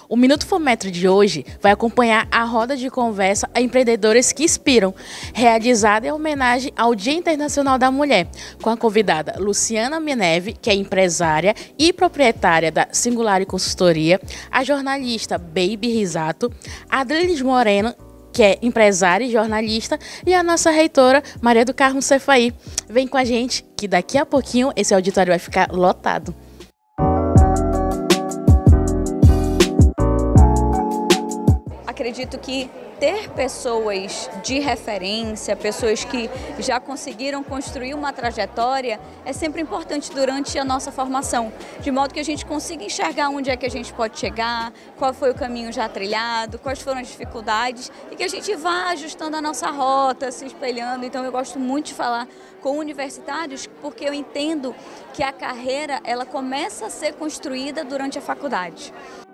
O Minuto Fometro de hoje vai acompanhar a roda de conversa a empreendedores que inspiram, realizada em homenagem ao Dia Internacional da Mulher, com a convidada Luciana Meneve, que é empresária e proprietária da Singular Consultoria, a jornalista Baby Risato, a Adriles Moreno, que é empresária e jornalista, e a nossa reitora, Maria do Carmo Cefaí. Vem com a gente, que daqui a pouquinho esse auditório vai ficar lotado. Acredito que ter pessoas de referência, pessoas que já conseguiram construir uma trajetória, é sempre importante durante a nossa formação, de modo que a gente consiga enxergar onde é que a gente pode chegar, qual foi o caminho já trilhado, quais foram as dificuldades e que a gente vá ajustando a nossa rota, se espelhando. Então eu gosto muito de falar com universitários porque eu entendo que a carreira ela começa a ser construída durante a faculdade.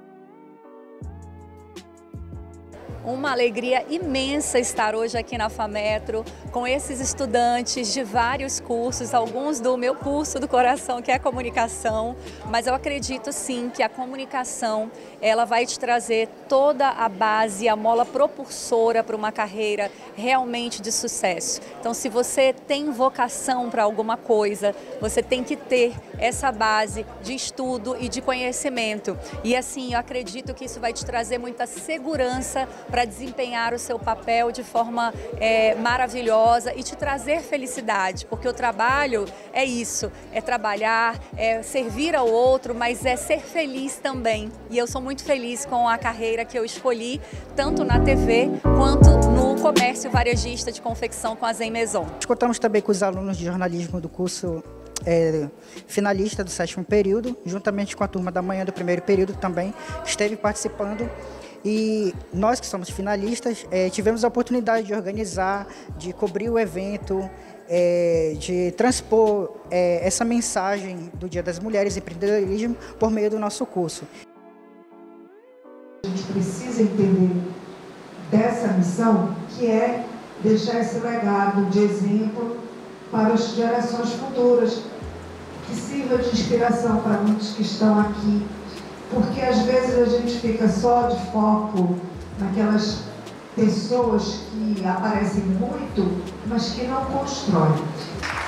Uma alegria imensa estar hoje aqui na Fometro com esses estudantes de vários cursos, alguns do meu curso do coração, que é a comunicação, mas eu acredito sim que a comunicação ela vai te trazer toda a base, a mola propulsora para uma carreira realmente de sucesso. Então, se você tem vocação para alguma coisa, você tem que ter essa base de estudo e de conhecimento. E assim, eu acredito que isso vai te trazer muita segurança para desempenhar o seu papel de forma maravilhosa e te trazer felicidade, porque o trabalho é isso, é trabalhar, é servir ao outro, mas é ser feliz também. E eu sou muito feliz com a carreira que eu escolhi, tanto na TV quanto no comércio varejista de confecção com a Zen Maison. Contamos também com os alunos de jornalismo do curso finalista do 7º período, juntamente com a turma da manhã do 1º período também, que esteve participando. E nós que somos finalistas tivemos a oportunidade de organizar, de cobrir o evento, de transpor essa mensagem do Dia das Mulheres e Empreendedorismo por meio do nosso curso. A gente precisa entender dessa missão, que é deixar esse legado de exemplo para as gerações futuras, que sirva de inspiração para muitos que estão aqui. Porque às vezes a gente fica só de foco naquelas pessoas que aparecem muito, mas que não constroem.